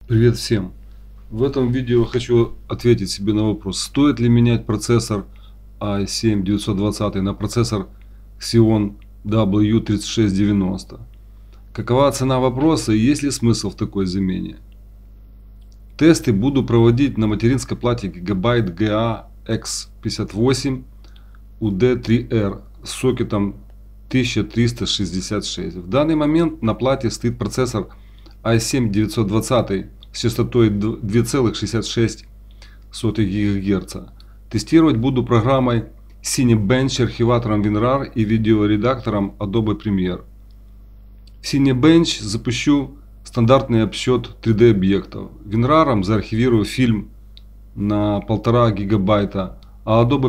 Привет всем! В этом видео хочу ответить себе на вопрос, стоит ли менять процессор i7-920 на процессор Xeon W3690. Какова цена вопроса и есть ли смысл в такой замене? Тесты буду проводить на материнской плате Gigabyte GA X58 UD3R с сокетом 1366. В данный момент на плате стоит процессор i7-920 с частотой 2,66 ГГц. Тестировать буду программой Cinebench, архиватором WinRAR и видеоредактором Adobe Premiere. В Cinebench запущу стандартный обсчет 3D объектов. WinRAR заархивирую фильм на 1,5 гигабайта, а Adobe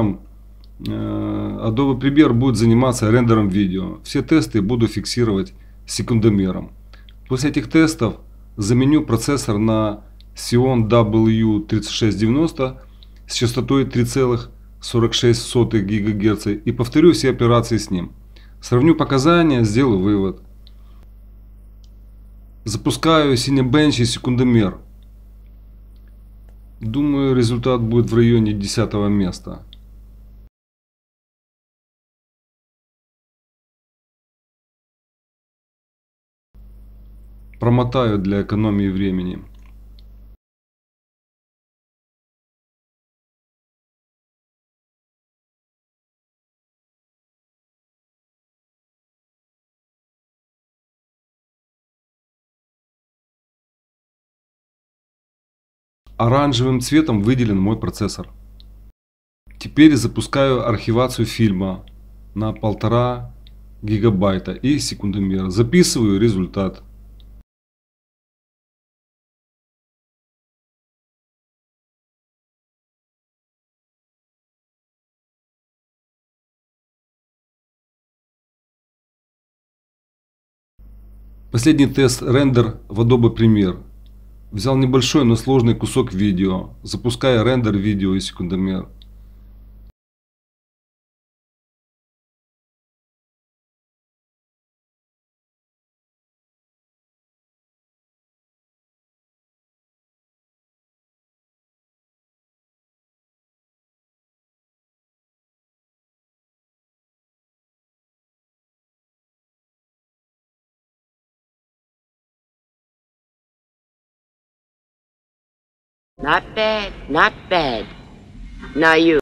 Premiere будет заниматься рендером видео. Все тесты буду фиксировать секундомером. После этих тестов заменю процессор на Xeon W3690 с частотой 3,46 ГГц и повторю все операции с ним. Сравню показания, сделаю вывод. Запускаю Cinebench и секундомер. Думаю, результат будет в районе 10 места. Промотаю для экономии времени. Оранжевым цветом выделен мой процессор. Теперь запускаю архивацию фильма на 1,5 гигабайта и секундомер. Записываю результат. Последний тест рендер в Adobe Premiere. Взял небольшой, но сложный кусок видео. Запускаю рендер видео и секундомер. Not bad, not bad. Now you.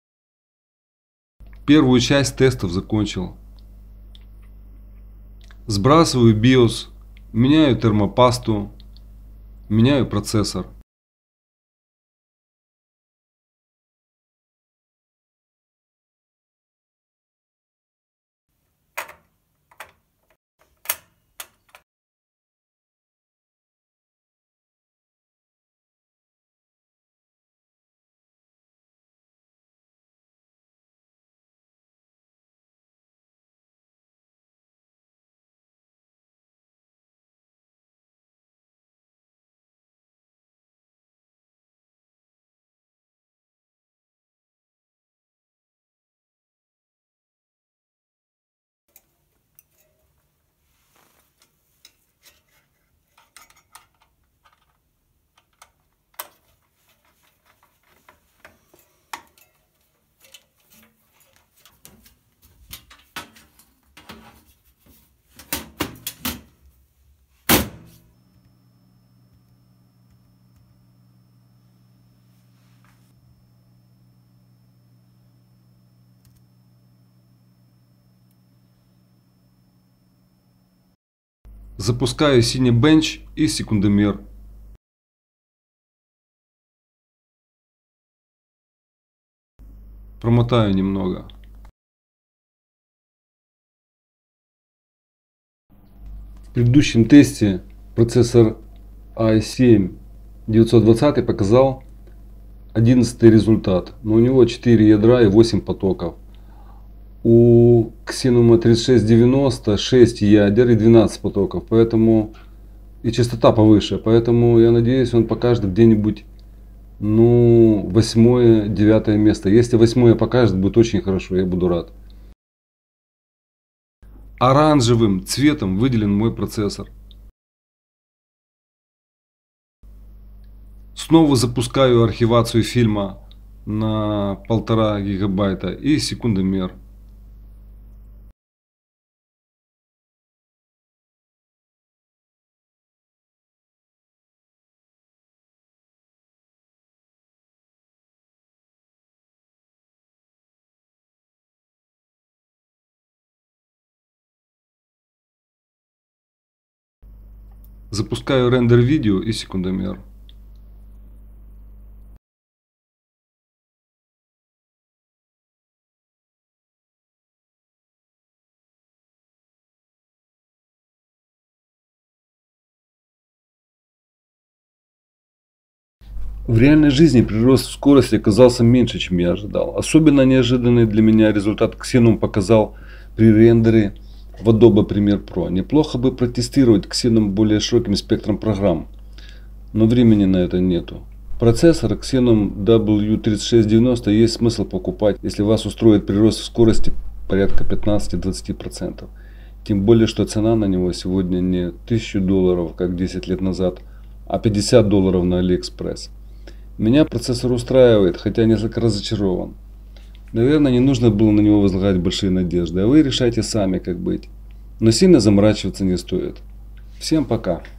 Первую часть тестов закончил. Сбрасываю BIOS, меняю термопасту, меняю процессор. Запускаю Cinebench и секундомер. Промотаю немного. В предыдущем тесте процессор i7-920 показал 11 результат, но у него 4 ядра и 8 потоков. У Xeon 3690 6 ядер и 12 потоков, поэтому и частота повыше, поэтому я надеюсь, он покажет где-нибудь 8-9 место. Если 8 покажет, будет очень хорошо, я буду рад. Оранжевым цветом выделен мой процессор. Снова запускаю архивацию фильма на 1,5 гигабайта и секундомер. Запускаю рендер видео и секундомер. В реальной жизни прирост в скорости оказался меньше, чем я ожидал. Особенно неожиданный для меня результат Xenon показал при рендере в Adobe Premiere Pro. Неплохо бы протестировать Xenon более широким спектром программ, но времени на это нету. Процессор Xenon W3690 есть смысл покупать, если вас устроит прирост в скорости порядка 15-20%. Тем более, что цена на него сегодня не $1000, как 10 лет назад, а $50 на AliExpress. Меня процессор устраивает, хотя несколько разочарован. Наверное, не нужно было на него возлагать большие надежды, а вы решайте сами, как быть. Но сильно заморачиваться не стоит. Всем пока.